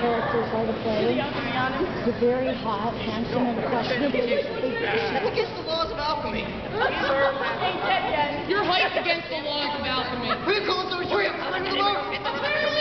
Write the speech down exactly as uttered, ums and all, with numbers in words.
characters are to play. The very hot, handsome, and questionable. That's against the laws of alchemy. Your height's against the laws of alchemy. We're going to the tree. I'm going to the